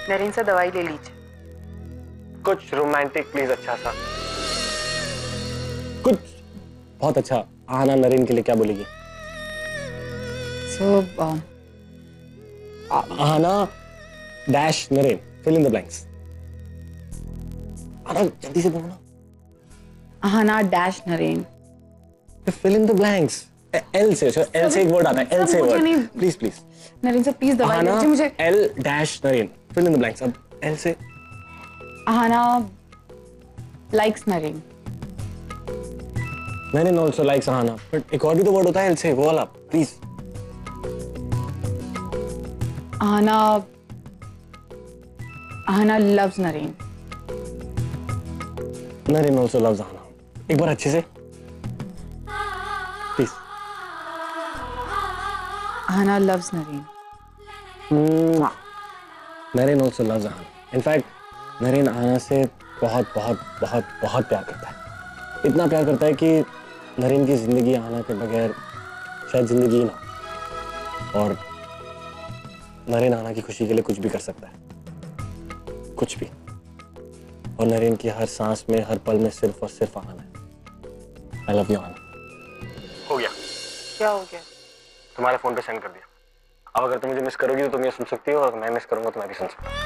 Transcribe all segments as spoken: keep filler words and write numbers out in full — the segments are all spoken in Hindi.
नरेन से दवाई ले लीजिए। कुछ रोमांटिक प्लीज, अच्छा सा कुछ बहुत अच्छा। आना नरेन के लिए क्या बोलेगी? So so, Anna dash Naren, fill in the blanks. Anna जल्दी से बोलो ना। Anna dash Naren, fill in the blanks. L से एल से एक वर्ड आता है, एल से वर्ड, प्लीज प्लीज नरेन से प्लीज दवाई ले लीजिए मुझे। L dash Naren, fill in the blanks. अब एल से Anna likes Naren. Naren also likes Anna, but एक और भी तो वर्ड होता है एल से, वो वाला please. Anna Anna loves Naren. Naren also loves Anna. एक बार अच्छे से please. Anna loves Naren. Naren also loves Anna. In fact Naren Anna से बहुत बहुत बहुत बहुत प्यार करता है। इतना प्यार करता है कि नरेन की जिंदगी आना के बगैर शायद जिंदगी ही ना। और नरेन आना की खुशी के लिए कुछ भी कर सकता है, कुछ भी। और नरेन की हर सांस में, हर पल में सिर्फ और सिर्फ आना है। आई लव यू आना। हो गया। क्या हो गया? तुम्हारे फोन पे सेंड कर दिया। अब अगर तुम मुझे मिस करोगी तो तुम ये सुन सकती हो, और मैं मिस करूंगा तो मैं भी सुन सकता हूँ।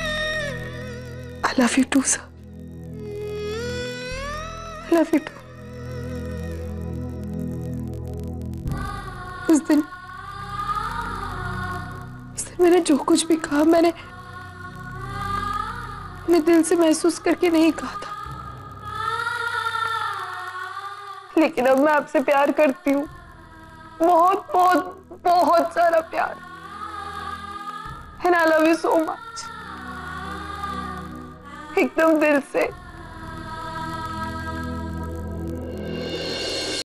I love you too, sir. I love you too. उस दिन उस दिन मैंने जो कुछ भी कहा, मैंने अपने दिल से महसूस करके नहीं कहा था, लेकिन अब मैं आपसे प्यार करती हूँ। बहुत बहुत बहुत सारा प्यार। And I love you so much. एकदम दिल से।